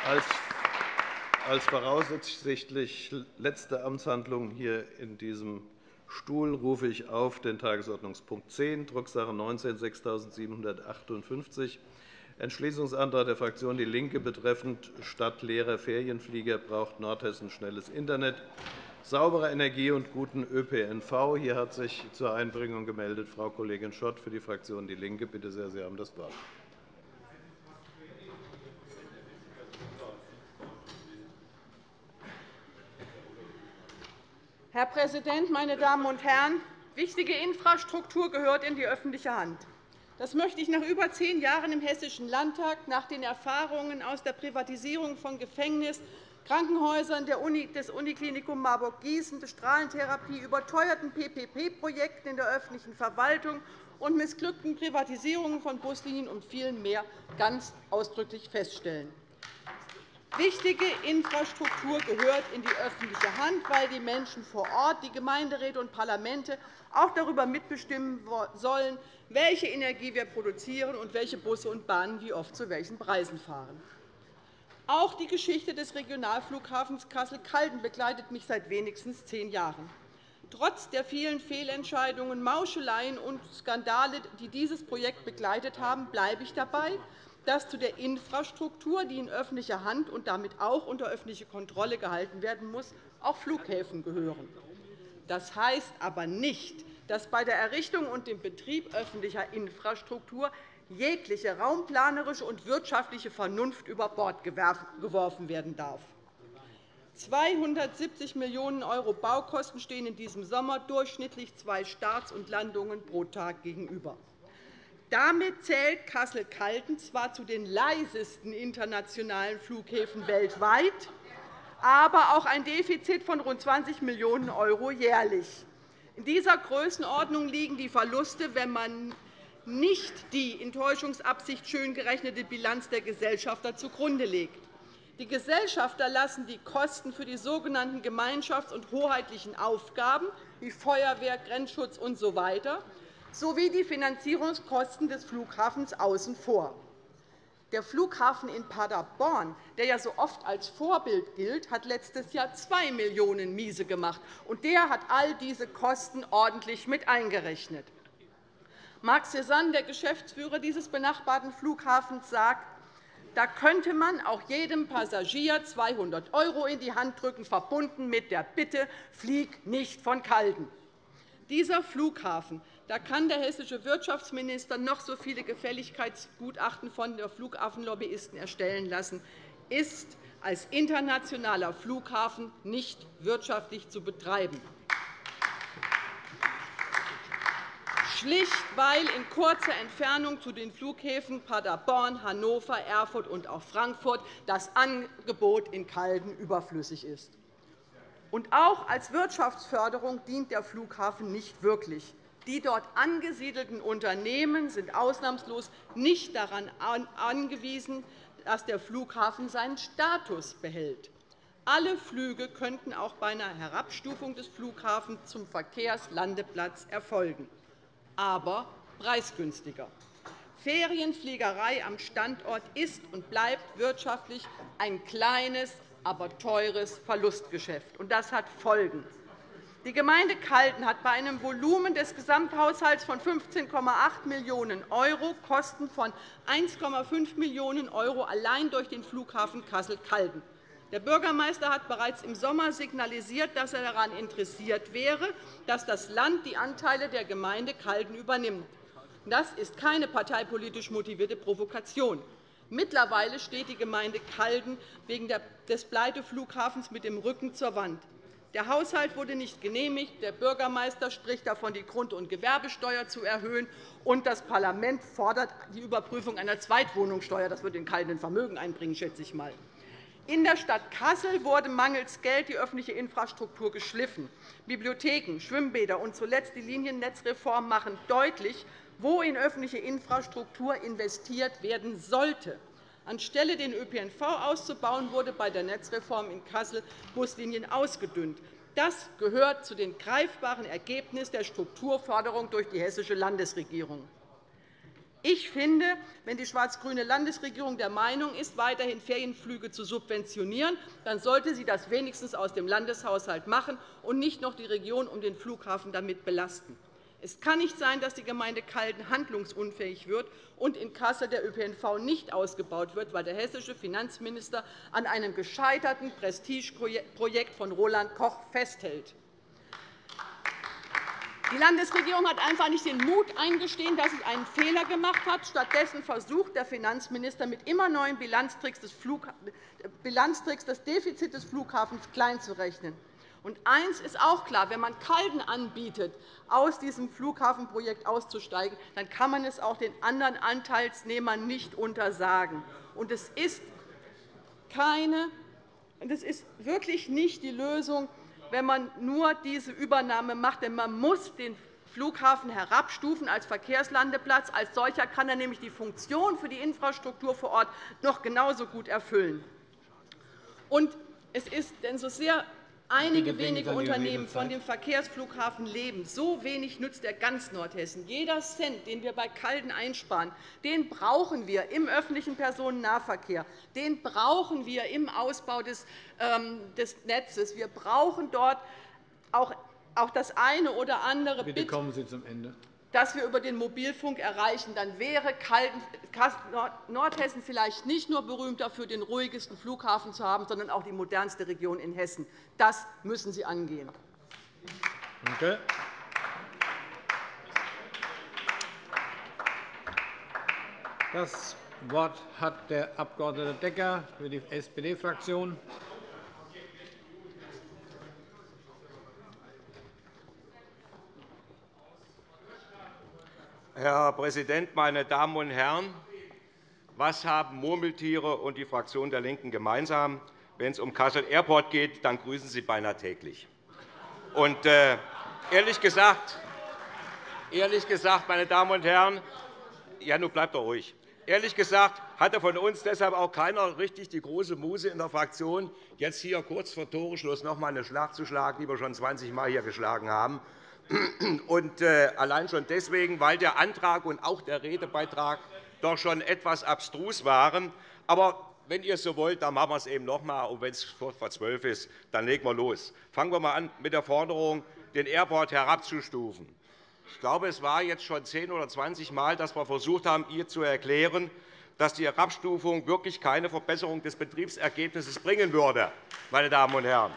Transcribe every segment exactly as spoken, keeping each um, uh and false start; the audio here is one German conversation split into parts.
Als Als voraussichtlich letzte Amtshandlung hier in diesem Stuhl rufe ich auf den Tagesordnungspunkt zehn, Drucksache neunzehn sechstausendsiebenhundertachtundfünfzig, Entschließungsantrag der Fraktion DIE LINKE betreffend statt leerer Ferienflieger braucht Nordhessen schnelles Internet, saubere Energie und guten Ö P N V. Hier hat sich zur Einbringung gemeldet Frau Kollegin Schott für die Fraktion DIE LINKE. Bitte sehr, Sie haben das Wort. Herr Präsident, meine Damen und Herren! Wichtige Infrastruktur gehört in die öffentliche Hand. Das möchte ich nach über zehn Jahren im Hessischen Landtag, nach den Erfahrungen aus der Privatisierung von Gefängnissen, Krankenhäusern des Uniklinikum Marburg-Gießen, der Strahlentherapie, überteuerten P P P-Projekten in der öffentlichen Verwaltung und missglückten Privatisierungen von Buslinien und vielem mehr ganz ausdrücklich feststellen. Wichtige Infrastruktur gehört in die öffentliche Hand, weil die Menschen vor Ort, die Gemeinderäte und Parlamente auch darüber mitbestimmen sollen, welche Energie wir produzieren und welche Busse und Bahnen wie oft zu welchen Preisen fahren. Auch die Geschichte des Regionalflughafens Kassel-Calden begleitet mich seit wenigstens zehn Jahren. Trotz der vielen Fehlentscheidungen, Mauscheleien und Skandale, die dieses Projekt begleitet haben, bleibe ich dabei, dass zu der Infrastruktur, die in öffentlicher Hand und damit auch unter öffentliche Kontrolle gehalten werden muss, auch Flughäfen gehören. Das heißt aber nicht, dass bei der Errichtung und dem Betrieb öffentlicher Infrastruktur jegliche raumplanerische und wirtschaftliche Vernunft über Bord geworfen werden darf. zweihundertsiebzig Millionen € Baukosten stehen in diesem Sommer durchschnittlich zwei Starts und Landungen pro Tag gegenüber. Damit zählt Kassel-Calden zwar zu den leisesten internationalen Flughäfen weltweit, aber auch ein Defizit von rund zwanzig Millionen € jährlich. In dieser Größenordnung liegen die Verluste, wenn man nicht die in Täuschungsabsicht schön gerechnete Bilanz der Gesellschafter zugrunde legt. Die Gesellschafter lassen die Kosten für die sogenannten gemeinschafts- und hoheitlichen Aufgaben wie Feuerwehr, Grenzschutz usw. sowie die Finanzierungskosten des Flughafens außen vor. Der Flughafen in Paderborn, der ja so oft als Vorbild gilt, hat letztes Jahr zwei Millionen € miese gemacht, und der hat all diese Kosten ordentlich mit eingerechnet. Marc Cézanne, der Geschäftsführer dieses benachbarten Flughafens, sagt, da könnte man auch jedem Passagier zweihundert € in die Hand drücken, verbunden mit der Bitte, flieg nicht von Calden. Dieser Flughafen, da kann der hessische Wirtschaftsminister noch so viele Gefälligkeitsgutachten von der Flughafenlobbyisten erstellen lassen, ist als internationaler Flughafen nicht wirtschaftlich zu betreiben. Schlicht, weil in kurzer Entfernung zu den Flughäfen Paderborn, Hannover, Erfurt und auch Frankfurt das Angebot in Calden überflüssig ist. Und auch als Wirtschaftsförderung dient der Flughafen nicht wirklich. Die dort angesiedelten Unternehmen sind ausnahmslos nicht daran angewiesen, dass der Flughafen seinen Status behält. Alle Flüge könnten auch bei einer Herabstufung des Flughafens zum Verkehrslandeplatz erfolgen, aber preisgünstiger. Ferienfliegerei am Standort ist und bleibt wirtschaftlich ein kleines, aber teures Verlustgeschäft. Und das hat Folgen. Die Gemeinde Calden hat bei einem Volumen des Gesamthaushalts von fünfzehn Komma acht Millionen € Kosten von eins Komma fünf Millionen € allein durch den Flughafen Kassel-Calden. Der Bürgermeister hat bereits im Sommer signalisiert, dass er daran interessiert wäre, dass das Land die Anteile der Gemeinde Calden übernimmt. Das ist keine parteipolitisch motivierte Provokation. Mittlerweile steht die Gemeinde Calden wegen des Pleiteflughafens mit dem Rücken zur Wand. Der Haushalt wurde nicht genehmigt. Der Bürgermeister spricht davon, die Grund- und Gewerbesteuer zu erhöhen, und das Parlament fordert die Überprüfung einer Zweitwohnungssteuer. Das wird in Calden ein Vermögen einbringen, schätze ich mal. In der Stadt Kassel wurde mangels Geld die öffentliche Infrastruktur geschliffen. Bibliotheken, Schwimmbäder und zuletzt die Liniennetzreform machen deutlich, wo in öffentliche Infrastruktur investiert werden sollte. Anstelle den Ö P N V auszubauen, wurde bei der Netzreform in Kassel Buslinien ausgedünnt. Das gehört zu den greifbaren Ergebnissen der Strukturförderung durch die hessische Landesregierung. Ich finde, wenn die schwarz-grüne Landesregierung der Meinung ist, weiterhin Ferienflüge zu subventionieren, dann sollte sie das wenigstens aus dem Landeshaushalt machen und nicht noch die Region um den Flughafen damit belasten. Es kann nicht sein, dass die Gemeinde Calden handlungsunfähig wird und in Kassel der Ö P N V nicht ausgebaut wird, weil der hessische Finanzminister an einem gescheiterten Prestigeprojekt von Roland Koch festhält. Die Landesregierung hat einfach nicht den Mut eingestehen, dass sie einen Fehler gemacht hat. Stattdessen versucht der Finanzminister mit immer neuen Bilanztricks das Defizit des Flughafens kleinzurechnen. Und eines ist auch klar. Wenn man Calden anbietet, aus diesem Flughafenprojekt auszusteigen, dann kann man es auch den anderen Anteilsnehmern nicht untersagen. Und es ist, keine, es ist wirklich nicht die Lösung, wenn man nur diese Übernahme macht. Denn man muss den Flughafen herabstufen als Verkehrslandeplatz. Als solcher kann er nämlich die Funktion für die Infrastruktur vor Ort noch genauso gut erfüllen. Und es ist denn so sehr einige wenige Unternehmen von dem Verkehrsflughafen leben, so wenig nützt er ganz Nordhessen. Jeder Cent, den wir bei Calden einsparen, den brauchen wir im öffentlichen Personennahverkehr. Den brauchen wir im Ausbau des Netzes. Wir brauchen dort auch das eine oder andere Bitte kommen Sie zum Ende. Das wir über den Mobilfunk erreichen, dann wäre Nordhessen vielleicht nicht nur berühmt dafür, den ruhigsten Flughafen zu haben, sondern auch die modernste Region in Hessen. Das müssen Sie angehen. Danke. Das Wort hat der Abg. Decker für die S P D-Fraktion. Herr Präsident, meine Damen und Herren! Was haben Murmeltiere und die Fraktion der LINKEN gemeinsam? Wenn es um Kassel Airport geht, dann grüßen sie beinahe täglich. Und, äh, ehrlich, gesagt, ehrlich gesagt, meine Damen und Herren, ja, nun bleibt doch ruhig. Ehrlich gesagt hatte von uns deshalb auch keiner richtig die große Muse in der Fraktion, jetzt hier kurz vor Toreschluss noch einmal eine Schlacht zu schlagen, die wir schon zwanzig Mal hier geschlagen haben. Und allein schon deswegen, weil der Antrag und auch der Redebeitrag doch schon etwas abstrus waren. Aber wenn ihr es so wollt, dann machen wir es eben noch einmal. Und wenn es vor zwölf ist, dann legen wir los. Fangen wir einmal an mit der Forderung, den Airport herabzustufen. Ich glaube, es war jetzt schon zehn oder zwanzig Mal, dass wir versucht haben, ihr zu erklären, dass die Herabstufung wirklich keine Verbesserung des Betriebsergebnisses bringen würde, meine Damen und Herren.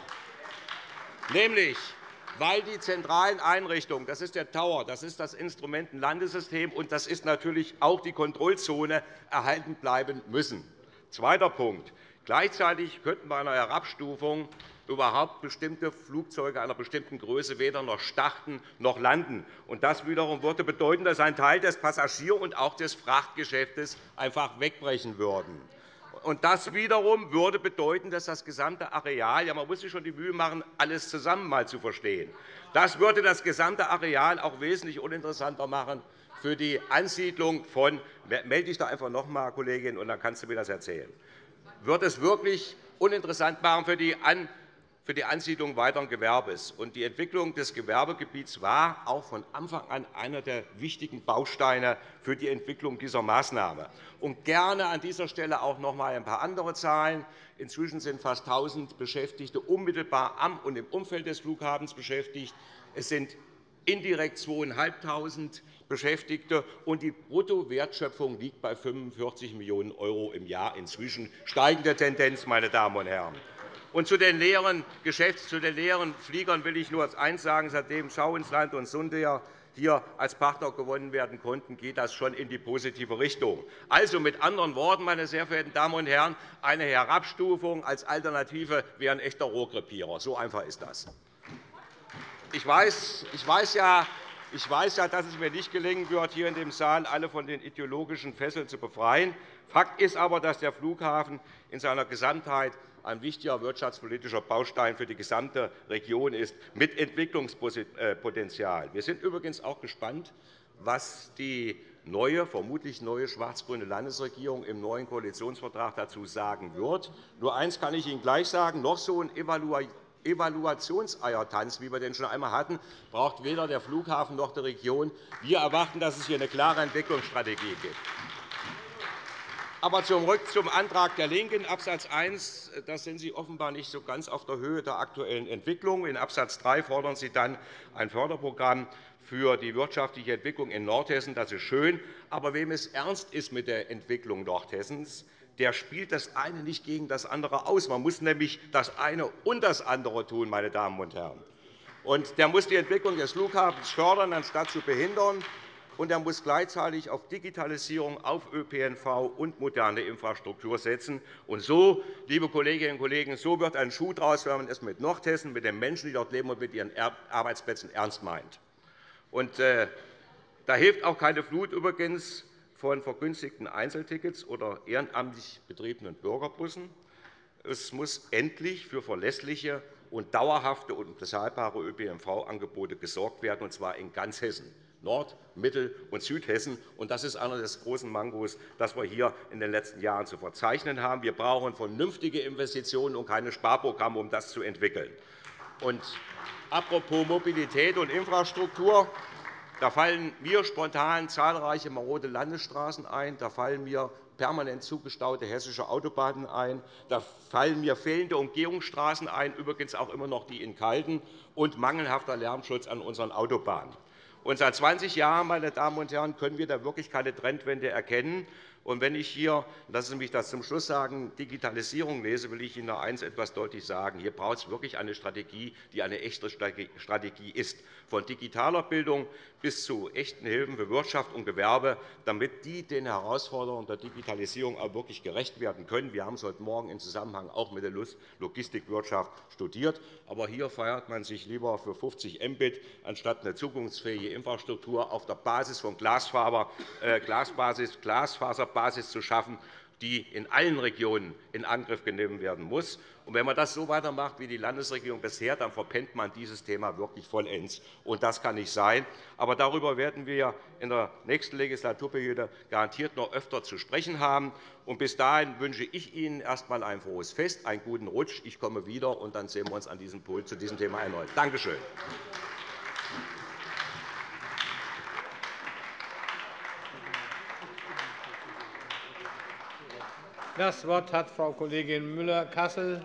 Nämlich weil die zentralen Einrichtungen, das ist der Tower, das ist das Instrumentenlandesystem und das ist natürlich auch die Kontrollzone, erhalten bleiben müssen. Zweiter Punkt. Gleichzeitig könnten bei einer Herabstufung überhaupt bestimmte Flugzeuge einer bestimmten Größe weder noch starten noch landen. Und das wiederum würde bedeuten, dass ein Teil des Passagier- und auch des Frachtgeschäftes einfach wegbrechen würde. Und das wiederum würde bedeuten, dass das gesamte Areal, ja, man muss sich schon die Mühe machen, alles zusammen einmal zu verstehen, das würde das gesamte Areal auch wesentlich uninteressanter machen für die Ansiedlung von, melde dich da einfach noch einmal, Kollegin, und dann kannst du mir das erzählen, wird es wirklich uninteressant machen für die Ansiedlung für die Ansiedlung weiteren Gewerbes. Die Entwicklung des Gewerbegebiets war auch von Anfang an einer der wichtigen Bausteine für die Entwicklung dieser Maßnahme. Und gerne an dieser Stelle auch noch einmal ein paar andere Zahlen. Inzwischen sind fast tausend Beschäftigte unmittelbar am und im Umfeld des Flughafens beschäftigt. Es sind indirekt zweitausendfünfhundert Beschäftigte, und die Bruttowertschöpfung liegt bei fünfundvierzig Millionen € im Jahr. Inzwischen steigende Tendenz, meine Damen und Herren. Und zu den leeren Geschäfts-, zu den leeren Fliegern will ich nur eines sagen. Seitdem Schau ins Land und Sundair hier als Partner gewonnen werden konnten, geht das schon in die positive Richtung. Also mit anderen Worten, meine sehr verehrten Damen und Herren, eine Herabstufung als Alternative wäre ein echter Rohrkrepierer. So einfach ist das. Ich weiß, ich weiß ja, Ich weiß ja, dass es mir nicht gelingen wird, hier in dem Saal alle von den ideologischen Fesseln zu befreien. Fakt ist aber, dass der Flughafen in seiner Gesamtheit ein wichtiger wirtschaftspolitischer Baustein für die gesamte Region ist, mit Entwicklungspotenzial. Wir sind übrigens auch gespannt, was die neue, vermutlich neue schwarz-grüne Landesregierung im neuen Koalitionsvertrag dazu sagen wird. Nur eines kann ich Ihnen gleich sagen. Noch so ein Evaluationseiertanz, wie wir den schon einmal hatten, braucht weder der Flughafen noch die Region. Wir erwarten, dass es hier eine klare Entwicklungsstrategie gibt. Aber zurück zum Antrag der LINKEN, Absatz eins. Da sind Sie offenbar nicht so ganz auf der Höhe der aktuellen Entwicklung. In Absatz drei fordern Sie dann ein Förderprogramm für die wirtschaftliche Entwicklung in Nordhessen. Das ist schön. Aber wem es ernst ist mit der Entwicklung Nordhessens, der spielt das eine nicht gegen das andere aus. Man muss nämlich das eine und das andere tun, meine Damen und Herren. Und der muss die Entwicklung des Flughafens fördern, anstatt zu behindern. Und er muss gleichzeitig auf Digitalisierung, auf Ö P N V und moderne Infrastruktur setzen. Und so, liebe Kolleginnen und Kollegen, so wird ein Schuh daraus, wenn man es mit Nordhessen, mit den Menschen, die dort leben und mit ihren Arbeitsplätzen ernst meint. Und, äh, da hilft auch keine Flut übrigens von vergünstigten Einzeltickets oder ehrenamtlich betriebenen Bürgerbussen. Es muss endlich für verlässliche und dauerhafte und bezahlbare Ö P N V-Angebote gesorgt werden, und zwar in ganz Hessen. Nord-, Mittel- und Südhessen. Das ist einer der großen Mankos, das wir hier in den letzten Jahren zu verzeichnen haben. Wir brauchen vernünftige Investitionen und keine Sparprogramme, um das zu entwickeln. Und apropos Mobilität und Infrastruktur. Da fallen mir spontan zahlreiche marode Landesstraßen ein. Da fallen mir permanent zugestaute hessische Autobahnen ein. Da fallen mir fehlende Umgehungsstraßen ein, übrigens auch immer noch die in Calden, und mangelhafter Lärmschutz an unseren Autobahnen. Und seit zwanzig Jahren, meine Damen und Herren, können wir da wirklich keine Trendwende erkennen. Und wenn ich hier, lassen Sie mich das zum Schluss sagen, Digitalisierung lese, will ich Ihnen noch eines etwas deutlich sagen. Hier braucht es wirklich eine Strategie, die eine echte Strategie ist, von digitaler Bildung bis zu echten Hilfen für Wirtschaft und Gewerbe, damit die den Herausforderungen der Digitalisierung auch wirklich gerecht werden können. Wir haben es heute Morgen im Zusammenhang auch mit der Logistikwirtschaft studiert. Aber hier feiert man sich lieber für fünfzig Mbit anstatt eine zukunftsfähige Infrastruktur auf der Basis von Glasfaser, äh, Glasbasis, Glasfaserbasis zu schaffen, die in allen Regionen in Angriff genommen werden muss. Und wenn man das so weitermacht wie die Landesregierung bisher, dann verpennt man dieses Thema wirklich vollends. Und das kann nicht sein. Aber darüber werden wir in der nächsten Legislaturperiode garantiert noch öfter zu sprechen haben. Und bis dahin wünsche ich Ihnen erst einmal ein frohes Fest, einen guten Rutsch. Ich komme wieder, und dann sehen wir uns an diesem Pult zu diesem Thema erneut. Danke schön. Das Wort hat Frau Kollegin Müller-Kassel.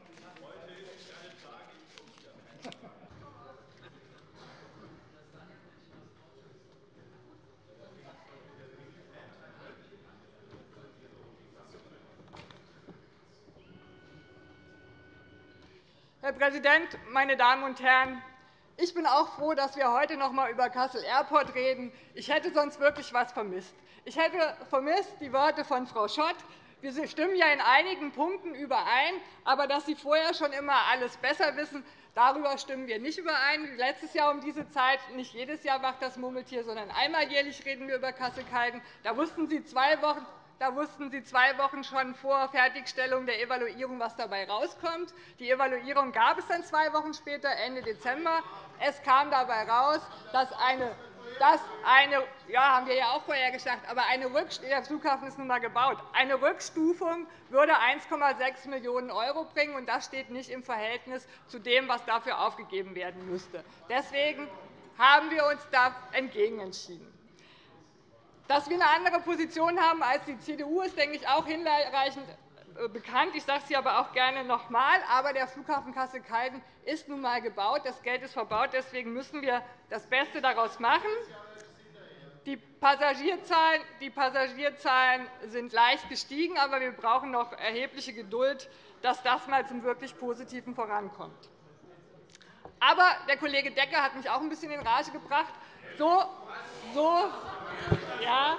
Herr Präsident, meine Damen und Herren! Ich bin auch froh, dass wir heute noch einmal über Kassel Airport reden. Ich hätte sonst wirklich etwas vermisst. Ich hätte vermisst die Worte von Frau Schott. Wir stimmen ja in einigen Punkten überein, aber dass Sie vorher schon immer alles besser wissen, darüber stimmen wir nicht überein. Letztes Jahr um diese Zeit, nicht jedes Jahr wacht das Murmeltier, sondern einmal jährlich reden wir über Kassel-Calden. Da wussten Sie zwei Wochen Da wussten Sie zwei Wochen schon vor Fertigstellung der Evaluierung, was dabei herauskommt. Die Evaluierung gab es dann zwei Wochen später, Ende Dezember. Es kam dabei heraus, dass eine dass eine, ja, haben wir ja auch vorher gesagt, aber eine Rückstufung, der Flughafen ist nun einmal gebaut. Eine Rückstufung würde eins Komma sechs Millionen € bringen, und das steht nicht im Verhältnis zu dem, was dafür aufgegeben werden müsste. Deswegen haben wir uns da entgegen entschieden. Dass wir eine andere Position haben als die C D U, ist, denke ich, auch hinreichend bekannt. Ich sage es hier aber auch gerne noch einmal. Aber der Flughafen Kassel-Calden ist nun einmal gebaut. Das Geld ist verbaut. Deswegen müssen wir das Beste daraus machen. Die Passagierzahlen, die Passagierzahlen sind leicht gestiegen, aber wir brauchen noch erhebliche Geduld, dass das einmal zum wirklich Positiven vorankommt. Aber der Kollege Decker hat mich auch ein bisschen in Rage gebracht. So, so, ja.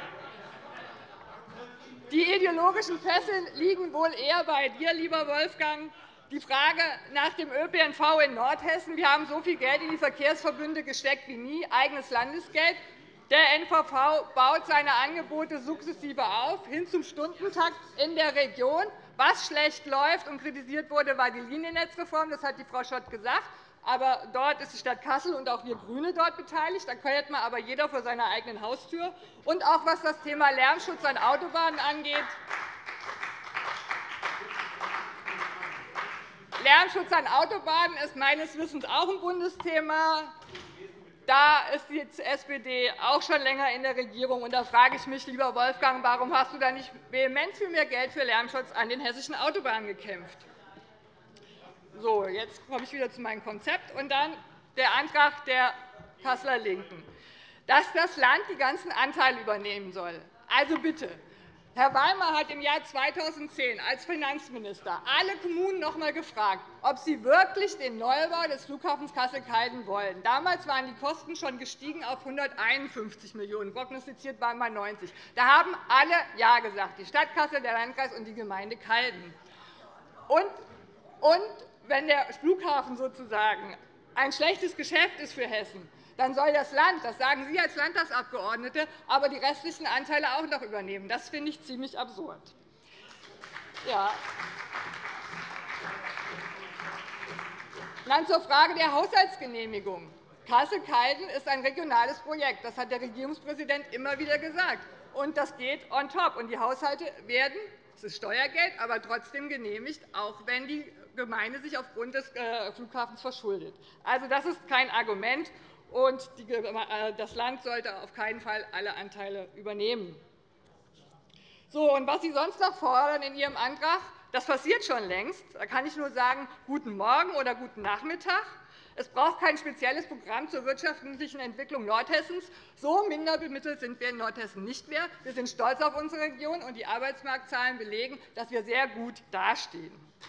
Die ideologischen Fesseln liegen wohl eher bei dir, lieber Wolfgang. Die Frage nach dem Ö P N V in Nordhessen. Wir haben so viel Geld in die Verkehrsverbünde gesteckt wie nie, eigenes Landesgeld. Der N V V baut seine Angebote sukzessive auf, hin zum Stundentakt in der Region. Was schlecht läuft und kritisiert wurde, war die Liniennetzreform. Das hat die Frau Schott gesagt. Aber dort ist die Stadt Kassel und auch wir GRÜNE dort beteiligt. Da kehrt man aber jeder vor seiner eigenen Haustür. Und auch was das Thema Lärmschutz an Autobahnen angeht. Lärmschutz an Autobahnen ist meines Wissens auch ein Bundesthema. Da ist die S P D auch schon länger in der Regierung. Und da frage ich mich, lieber Wolfgang, warum hast du da nicht vehement für mehr Geld für Lärmschutz an den hessischen Autobahnen gekämpft? So, jetzt komme ich wieder zu meinem Konzept. Und dann der Antrag der Kasseler LINKEN, dass das Land die ganzen Anteile übernehmen soll. Also bitte. Herr Walmer hat im Jahr zweitausendzehn als Finanzminister alle Kommunen noch einmal gefragt, ob sie wirklich den Neubau des Flughafens Kassel-Calden wollen. Damals waren die Kosten schon gestiegen auf hunderteinundfünfzig Millionen €, prognostiziert waren mal neunzig. Da haben alle Ja gesagt, die Stadt Kassel, der Landkreis und die Gemeinde Calden. Und, und wenn der Flughafen sozusagen ein schlechtes Geschäft ist für Hessen, dann soll das Land, das sagen Sie als Landtagsabgeordnete, aber die restlichen Anteile auch noch übernehmen. Das finde ich ziemlich absurd. Ja. Dann zur Frage der Haushaltsgenehmigung. Kassel-Calden ist ein regionales Projekt. Das hat der Regierungspräsident immer wieder gesagt. Und das geht on top. Und die Haushalte werden, es ist Steuergeld, aber trotzdem genehmigt, auch wenn die Gemeinde sich aufgrund des Flughafens verschuldet. Also, das ist kein Argument. Und das Land sollte auf keinen Fall alle Anteile übernehmen. So, und was Sie sonst noch fordern in Ihrem Antrag, das passiert schon längst. Da kann ich nur sagen, guten Morgen oder guten Nachmittag. Es braucht kein spezielles Programm zur wirtschaftlichen Entwicklung Nordhessens. So minderbemittelt sind wir in Nordhessen nicht mehr. Wir sind stolz auf unsere Region, und die Arbeitsmarktzahlen belegen, dass wir sehr gut dastehen.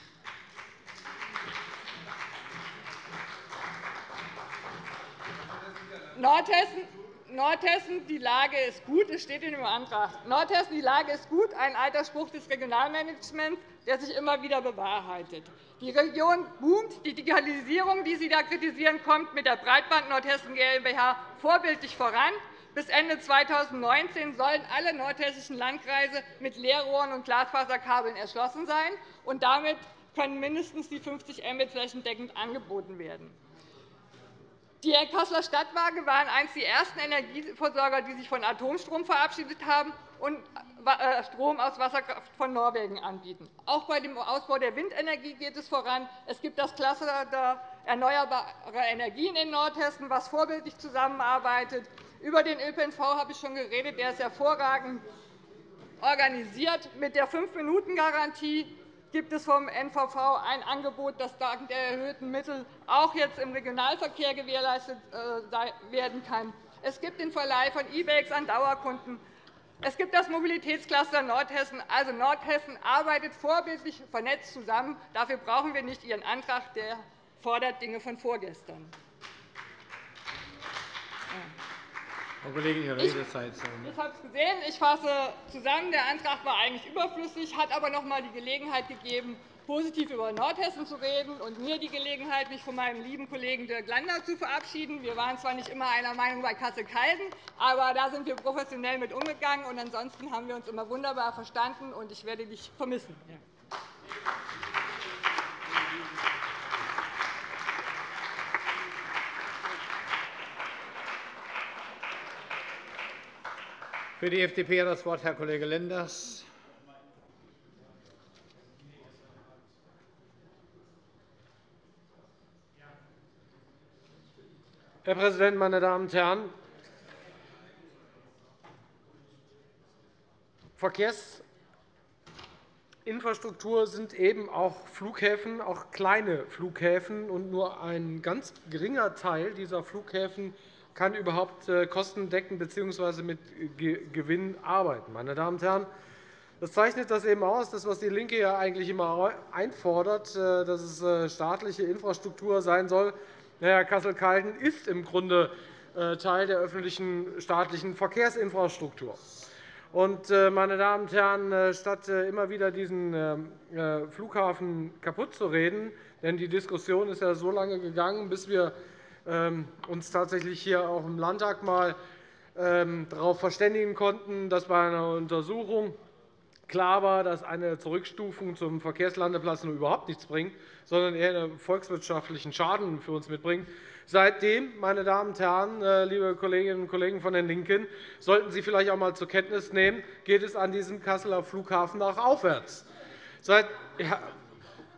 Nordhessen, Nordhessen, die Lage ist gut. Es steht in dem Antrag. Nordhessen, die Lage ist gut. Ein alter Spruch des Regionalmanagements, der sich immer wieder bewahrheitet. Die Region boomt. Die Digitalisierung, die Sie da kritisieren, kommt mit der Breitband Nordhessen GmbH vorbildlich voran. Bis Ende zweitausendneunzehn sollen alle nordhessischen Landkreise mit Leerrohren und Glasfaserkabeln erschlossen sein. Und damit können mindestens die fünfzig Mbit flächendeckend angeboten werden. Die Kasseler Stadtwerke waren eines der ersten Energieversorger, die sich von Atomstrom verabschiedet haben und Strom aus Wasserkraft von Norwegen anbieten. Auch bei dem Ausbau der Windenergie geht es voran. Es gibt das Cluster der erneuerbaren Energien in Nordhessen, das vorbildlich zusammenarbeitet. Über den Ö P N V habe ich schon geredet. Der ist hervorragend organisiert. Mit der fünf Minuten Garantie gibt es vom N V V ein Angebot, das dank der erhöhten Mittel auch jetzt im Regionalverkehr gewährleistet werden kann. Es gibt den Verleih von E-Bikes an Dauerkunden. Es gibt das Mobilitätscluster Nordhessen. Also Nordhessen arbeitet vorbildlich vernetzt zusammen. Dafür brauchen wir nicht Ihren Antrag, der fordert Dinge von vorgestern. Frau Kollegin, Ihre Redezeit. Ich habe es gesehen. Ich fasse zusammen. Der Antrag war eigentlich überflüssig, hat aber noch einmal die Gelegenheit gegeben, positiv über Nordhessen zu reden und mir die Gelegenheit, mich von meinem lieben Kollegen Dirk Landau zu verabschieden. Wir waren zwar nicht immer einer Meinung bei Kassel-Calden, aber da sind wir professionell mit umgegangen. Und ansonsten haben wir uns immer wunderbar verstanden, und ich werde dich vermissen. Für die F D P hat das Wort Herr Kollege Lenders. Herr Präsident, meine Damen und Herren! Verkehrsinfrastruktur sind eben auch Flughäfen, auch kleine Flughäfen. Und nur ein ganz geringer Teil dieser Flughäfen kann überhaupt kostendeckend bzw. mit Gewinn arbeiten. Meine Damen und Herren, das zeichnet das eben aus, das, was DIE LINKE ja eigentlich immer einfordert, dass es staatliche Infrastruktur sein soll. Naja, Kassel-Calden ist im Grunde Teil der öffentlichen staatlichen Verkehrsinfrastruktur. Und, meine Damen und Herren, statt immer wieder diesen Flughafen kaputtzureden, denn die Diskussion ist ja so lange gegangen, bis wir uns tatsächlich hier auch im Landtag mal darauf verständigen konnten, dass bei einer Untersuchung klar war, dass eine Zurückstufung zum Verkehrslandeplatz nur überhaupt nichts bringt, sondern eher einen volkswirtschaftlichen Schaden für uns mitbringt. Seitdem, meine Damen und Herren, liebe Kolleginnen und Kollegen von den LINKEN, sollten Sie vielleicht auch einmal zur Kenntnis nehmen, geht es an diesem Kasseler Flughafen auch aufwärts. Seit, ja,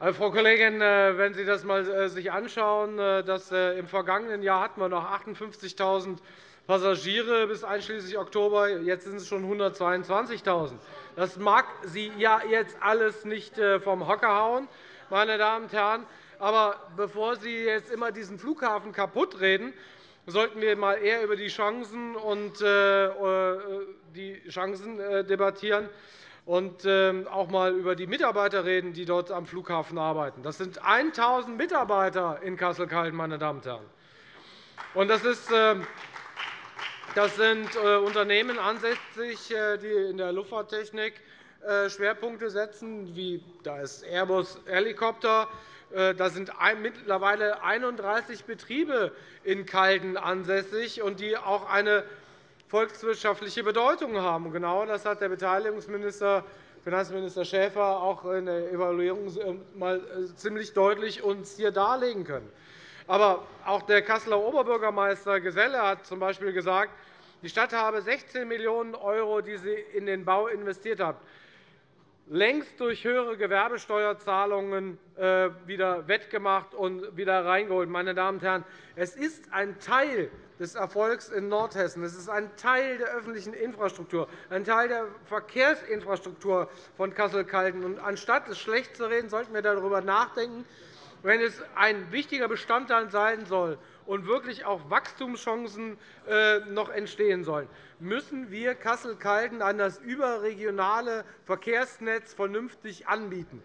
Also, Frau Kollegin, wenn Sie das mal sich anschauen, dass im vergangenen Jahr hatten wir noch achtundfünfzigtausend Passagiere bis einschließlich Oktober. Jetzt sind es schon hundertzweiundzwanzigtausend. Das mag Sie ja jetzt alles nicht vom Hocker hauen, meine Damen und Herren. Aber bevor Sie jetzt immer diesen Flughafen kaputtreden, sollten wir mal eher über die Chancen und die Chancen debattieren und auch einmal über die Mitarbeiter reden, die dort am Flughafen arbeiten. Das sind tausend Mitarbeiter in Kassel-Calden, meine Damen und Herren. Und das ist Das sind Unternehmen ansässig, die in der Luftfahrttechnik Schwerpunkte setzen, wie da ist Airbus Helikopter. Da sind mittlerweile einunddreißig Betriebe in Calden ansässig, und die auch eine volkswirtschaftliche Bedeutung haben. Genau das hat der Beteiligungsminister, Finanzminister Schäfer, auch in der Evaluierung mal ziemlich deutlich uns hier darlegen können. Aber auch der Kasseler Oberbürgermeister Geselle hat z. B. gesagt, die Stadt habe sechzehn Millionen €, die sie in den Bau investiert hat, längst durch höhere Gewerbesteuerzahlungen wieder wettgemacht und wieder reingeholt. Meine Damen und Herren, es ist ein Teil des Erfolgs in Nordhessen. Es ist ein Teil der öffentlichen Infrastruktur, ein Teil der Verkehrsinfrastruktur von Kassel-Calden. Und anstatt es schlecht zu reden, sollten wir darüber nachdenken, wenn es ein wichtiger Bestandteil sein soll und wirklich auch Wachstumschancen noch entstehen sollen, müssen wir Kassel-Calden an das überregionale Verkehrsnetz vernünftig anbinden.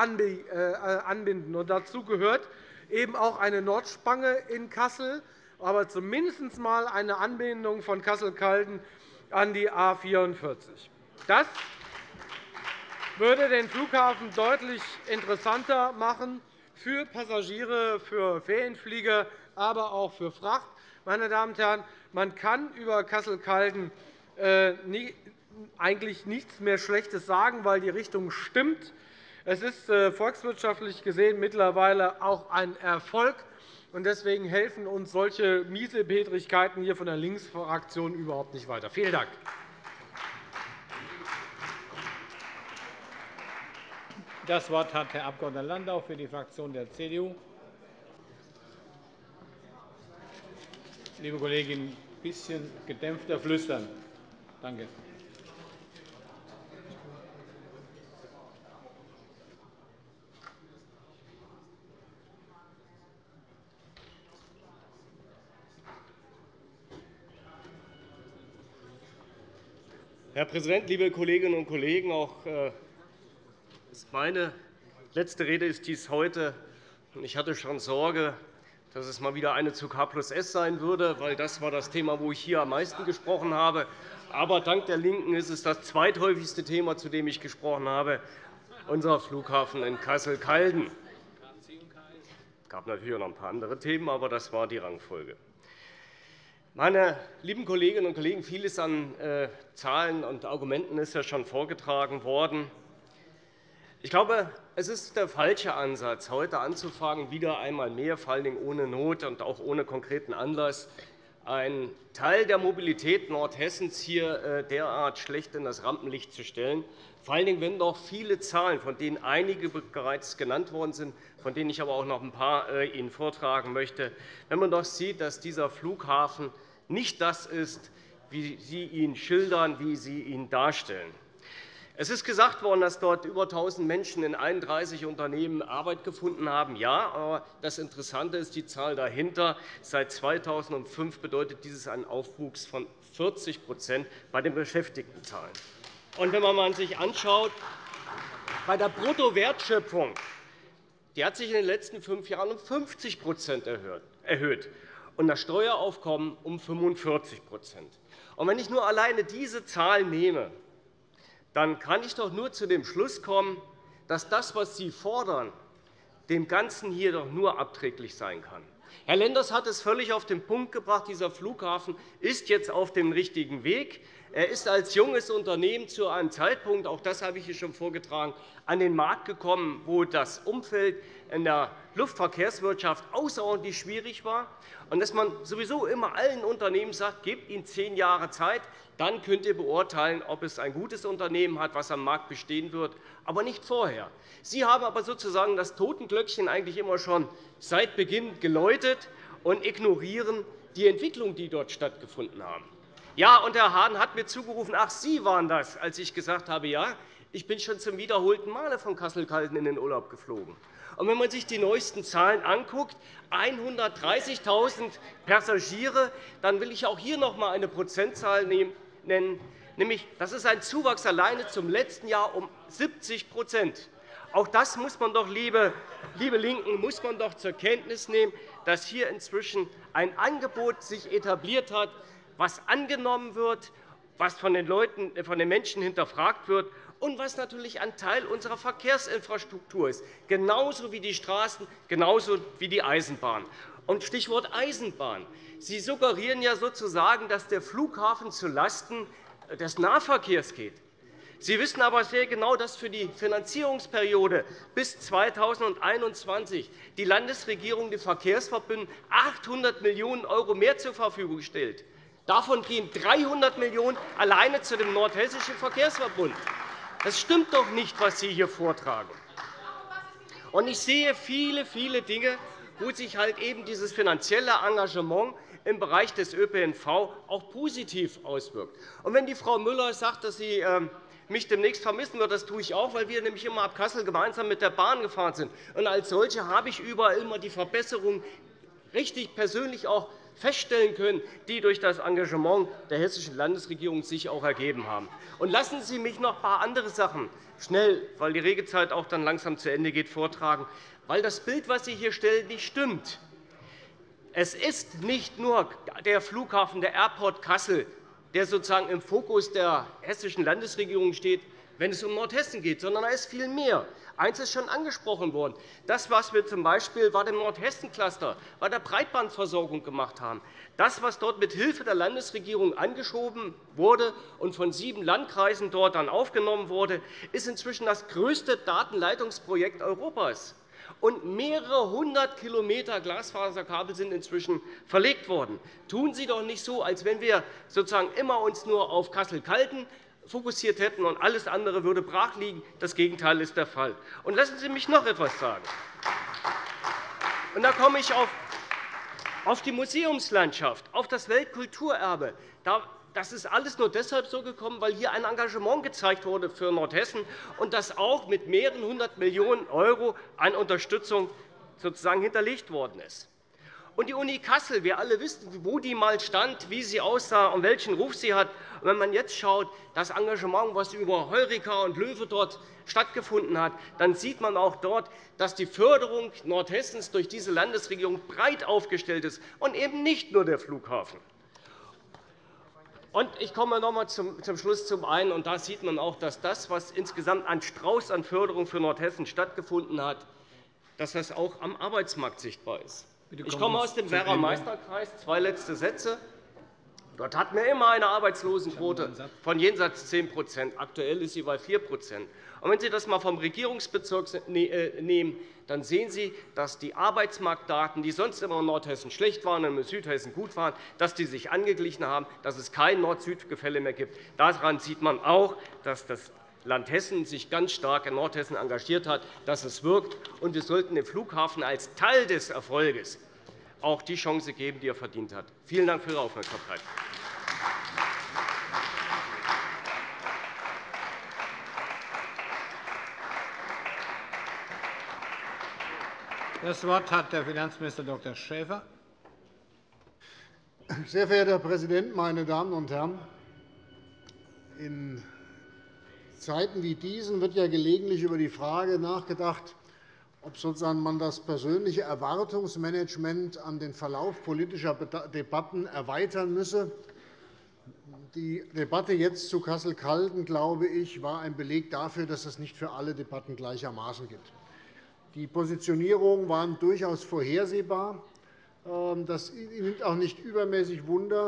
Und dazu gehört eben auch eine Nordspange in Kassel, aber zumindest einmal eine Anbindung von Kassel-Calden an die A vierundvierzig. Das würde den Flughafen deutlich interessanter machen für Passagiere, für Ferienflieger, aber auch für Fracht. Meine Damen und Herren, man kann über Kassel-Calden eigentlich nichts mehr Schlechtes sagen, weil die Richtung stimmt. Es ist volkswirtschaftlich gesehen mittlerweile auch ein Erfolg. Deswegen helfen uns solche Miesepetrigkeiten hier von der Linksfraktion überhaupt nicht weiter. Vielen Dank. Das Wort hat Herr Abg. Landau für die Fraktion der C D U. Liebe Kollegin, ein bisschen gedämpfter flüstern. Danke. Herr Präsident, liebe Kolleginnen und Kollegen! Auch meine letzte Rede ist dies heute. Ich hatte schon Sorge, dass es mal wieder eine zu K plus S sein würde, weil das war das Thema, wo ich hier am meisten gesprochen habe. Aber dank der LINKEN ist es das zweithäufigste Thema, zu dem ich gesprochen habe, unser Flughafen in Kassel-Calden. Es gab natürlich auch noch ein paar andere Themen, aber das war die Rangfolge. Meine lieben Kolleginnen und Kollegen, vieles an Zahlen und Argumenten ist ja schon vorgetragen worden. Ich glaube, es ist der falsche Ansatz, heute anzufangen, wieder einmal mehr, vor allem ohne Not und auch ohne konkreten Anlass, einen Teil der Mobilität Nordhessens hier derart schlecht in das Rampenlicht zu stellen, vor allen Dingen, wenn doch viele Zahlen, von denen einige bereits genannt worden sind, von denen ich aber auch noch ein paar Ihnen vortragen möchte, wenn man doch sieht, dass dieser Flughafen nicht das ist, wie Sie ihn schildern, wie Sie ihn darstellen. Es ist gesagt worden, dass dort über tausend Menschen in einunddreißig Unternehmen Arbeit gefunden haben. Ja, aber das Interessante ist die Zahl dahinter. Seit zweitausendfünf bedeutet dieses einen Aufwuchs von vierzig bei den Beschäftigtenzahlen. Und wenn man sich anschaut, bei der Bruttowertschöpfung, die hat sich in den letzten fünf Jahren um fünfzig erhöht und das Steueraufkommen um fünfundvierzig Und wenn ich nur alleine diese Zahl nehme, dann kann ich doch nur zu dem Schluss kommen, dass das, was Sie fordern, dem Ganzen hier doch nur abträglich sein kann. Herr Lenders hat es völlig auf den Punkt gebracht. Dieser Flughafen ist jetzt auf dem richtigen Weg. Er ist als junges Unternehmen zu einem Zeitpunkt, auch das habe ich hier schon vorgetragen, an den Markt gekommen, wo das Umfeld in der Luftverkehrswirtschaft außerordentlich schwierig war, und dass man sowieso immer allen Unternehmen sagt, gebt ihnen zehn Jahre Zeit, dann könnt ihr beurteilen, ob es ein gutes Unternehmen hat, das am Markt bestehen wird, aber nicht vorher. Sie haben aber sozusagen das Totenglöckchen eigentlich immer schon seit Beginn geläutet und ignorieren die Entwicklung, die dort stattgefunden haben. Ja, und Herr Hahn hat mir zugerufen, ach, Sie waren das, als ich gesagt habe, ja, ich bin schon zum wiederholten Male von Kassel-Calden in den Urlaub geflogen. Und wenn man sich die neuesten Zahlen anguckt, hundertdreißigtausend Passagiere, dann will ich auch hier noch einmal eine Prozentzahl nennen, nämlich das ist ein Zuwachs alleine zum letzten Jahr um siebzig. Auch das muss man doch, liebe, liebe Linken, muss man doch zur Kenntnis nehmen, dass hier inzwischen ein Angebot sich etabliert hat, was angenommen wird, was von den Leuten, von den Menschen hinterfragt wird und was natürlich ein Teil unserer Verkehrsinfrastruktur ist, genauso wie die Straßen, genauso wie die Eisenbahn. Und Stichwort Eisenbahn. Sie suggerieren ja sozusagen, dass der Flughafen zulasten des Nahverkehrs geht. Sie wissen aber sehr genau, dass für die Finanzierungsperiode bis zweitausendeinundzwanzig die Landesregierung den Verkehrsverbünden achthundert Millionen € mehr zur Verfügung stellt. Davon gehen dreihundert Millionen € alleine zu dem Nordhessischen Verkehrsverbund. Das stimmt doch nicht, was Sie hier vortragen. Und ich sehe viele, viele Dinge, wo sich halt eben dieses finanzielle Engagement im Bereich des Ö P N V auch positiv auswirkt. Und wenn die Frau Müller sagt, dass sie mich demnächst vermissen wird, das tue ich auch, weil wir nämlich immer ab Kassel gemeinsam mit der Bahn gefahren sind. Und als solche habe ich überall immer die Verbesserungen richtig persönlich auch feststellen können, die durch das Engagement der hessischen Landesregierung sich auch ergeben haben. Und lassen Sie mich noch ein paar andere Sachen schnell, weil die Redezeit auch dann langsam zu Ende geht, vortragen, weil das Bild, das Sie hier stellen, nicht stimmt. Es ist nicht nur der Flughafen, der Airport Kassel, der sozusagen im Fokus der hessischen Landesregierung steht, wenn es um Nordhessen geht, sondern da ist viel mehr. Eines ist schon angesprochen worden. Das, was wir z. B. bei dem Nordhessen-Cluster, bei der Breitbandversorgung gemacht haben, das, was dort mit Hilfe der Landesregierung angeschoben wurde und von sieben Landkreisen dort dann aufgenommen wurde, ist inzwischen das größte Datenleitungsprojekt Europas. Und mehrere hundert Kilometer Glasfaserkabel sind inzwischen verlegt worden. Tun Sie doch nicht so, als wenn wir sozusagen immer uns nur auf Kassel-Calden fokussiert hätten und alles andere würde brach liegen. Das Gegenteil ist der Fall. Und lassen Sie mich noch etwas sagen. Und da komme ich auf die Museumslandschaft, auf das Weltkulturerbe. Das ist alles nur deshalb so gekommen, weil hier ein Engagement gezeigt wurde für Nordhessen und das auch mit mehreren hundert Millionen € an Unterstützung sozusagen hinterlegt worden ist. Und die Uni Kassel, wir alle wissen, wo die einmal stand, wie sie aussah und welchen Ruf sie hat. Und wenn man jetzt schaut, das Engagement, das über Heureka und Löwe dort stattgefunden hat, dann sieht man auch dort, dass die Förderung Nordhessens durch diese Landesregierung breit aufgestellt ist und eben nicht nur der Flughafen. Und ich komme noch einmal zum Schluss zum einen, und da sieht man auch, dass das, was insgesamt an Strauß an Förderung für Nordhessen stattgefunden hat, dass das auch am Arbeitsmarkt sichtbar ist. Ich komme aus dem Werra-Meisterkreis. Zwei letzte Sätze. Dort hatten wir immer eine Arbeitslosenquote von jenseits zehn %. Aktuell ist sie bei vier %. Und wenn Sie das einmal vom Regierungsbezirk nehmen, dann sehen Sie, dass die Arbeitsmarktdaten, die sonst immer in Nordhessen schlecht waren und in Südhessen gut waren, dass die sich angeglichen haben, dass es kein Nord-Süd-Gefälle mehr gibt. Daran sieht man auch, dass das Land Hessen sich ganz stark in Nordhessen engagiert hat, dass es wirkt. Und wir sollten dem Flughafen als Teil des Erfolges auch die Chance geben, die er verdient hat. Vielen Dank für Ihre Aufmerksamkeit. Das Wort hat der Finanzminister Doktor Schäfer. Sehr verehrter Herr Präsident, meine Damen und Herren! In Zeiten wie diesen wird ja gelegentlich über die Frage nachgedacht, ob sozusagen man das persönliche Erwartungsmanagement an den Verlauf politischer Debatten erweitern müsse. Die Debatte jetzt zu Kassel-Calden, glaube ich, war ein Beleg dafür, dass es nicht für alle Debatten gleichermaßen gilt. Die Positionierungen waren durchaus vorhersehbar. Das nimmt auch nicht übermäßig Wunder.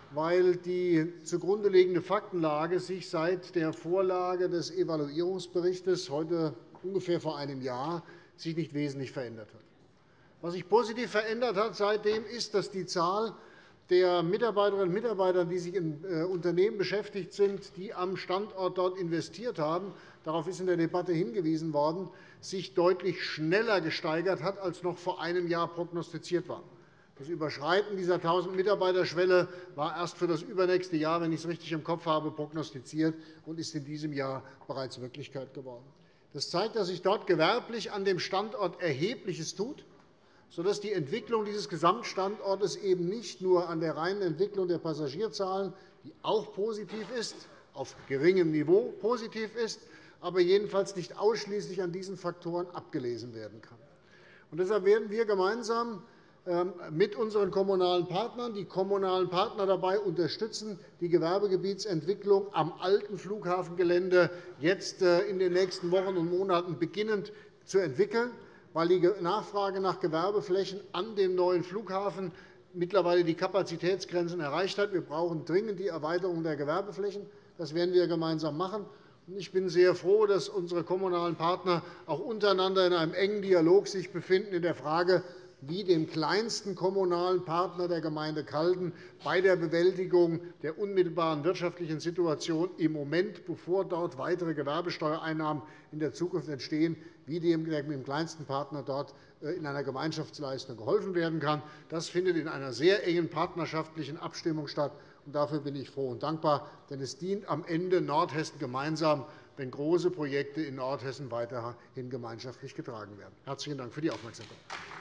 weil die zugrunde liegende Faktenlage sich seit der Vorlage des Evaluierungsberichts, heute ungefähr vor einem Jahr, sich nicht wesentlich verändert hat. Was sich positiv verändert hat seitdem, ist, dass die Zahl der Mitarbeiterinnen und Mitarbeiter, die sich in Unternehmen beschäftigt sind, die am Standort dort investiert haben, darauf ist in der Debatte hingewiesen worden, sich deutlich schneller gesteigert hat, als noch vor einem Jahr prognostiziert war. Das Überschreiten dieser tausend-Mitarbeiter-Schwelle war erst für das übernächste Jahr, wenn ich es richtig im Kopf habe, prognostiziert und ist in diesem Jahr bereits Wirklichkeit geworden. Das zeigt, dass sich dort gewerblich an dem Standort Erhebliches tut, sodass die Entwicklung dieses Gesamtstandortes eben nicht nur an der reinen Entwicklung der Passagierzahlen, die auch positiv ist, auf geringem Niveau positiv ist, aber jedenfalls nicht ausschließlich an diesen Faktoren abgelesen werden kann. Und deshalb werden wir gemeinsam mit unseren kommunalen Partnern die kommunalen Partner dabei unterstützen, die Gewerbegebietsentwicklung am alten Flughafengelände jetzt in den nächsten Wochen und Monaten beginnend zu entwickeln, weil die Nachfrage nach Gewerbeflächen an dem neuen Flughafen mittlerweile die Kapazitätsgrenzen erreicht hat. Wir brauchen dringend die Erweiterung der Gewerbeflächen. Das werden wir gemeinsam machen. Ich bin sehr froh, dass unsere kommunalen Partner auch untereinander in einem engen Dialog sich befinden in der Frage, wie dem kleinsten kommunalen Partner der Gemeinde Calden bei der Bewältigung der unmittelbaren wirtschaftlichen Situation im Moment, bevor dort weitere Gewerbesteuereinnahmen in der Zukunft entstehen, wie dem kleinsten Partner dort in einer Gemeinschaftsleistung geholfen werden kann. Das findet in einer sehr engen partnerschaftlichen Abstimmung statt. Dafür bin ich froh und dankbar, denn es dient am Ende Nordhessen gemeinsam, wenn große Projekte in Nordhessen weiterhin gemeinschaftlich getragen werden. Herzlichen Dank für die Aufmerksamkeit.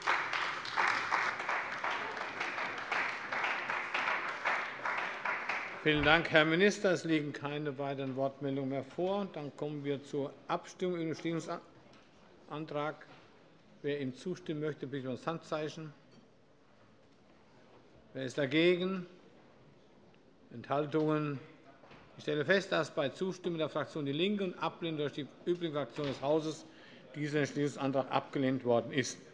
Vielen Dank, Herr Minister. Es liegen keine weiteren Wortmeldungen mehr vor. Dann kommen wir zur Abstimmung über den Entschließungsantrag. Wer ihm zustimmen möchte, bitte um das Handzeichen. Wer ist dagegen? Enthaltungen? Ich stelle fest, dass bei Zustimmung der Fraktion DIE LINKE und Ablehnung durch die übrigen Fraktionen des Hauses dieser Entschließungsantrag abgelehnt worden ist.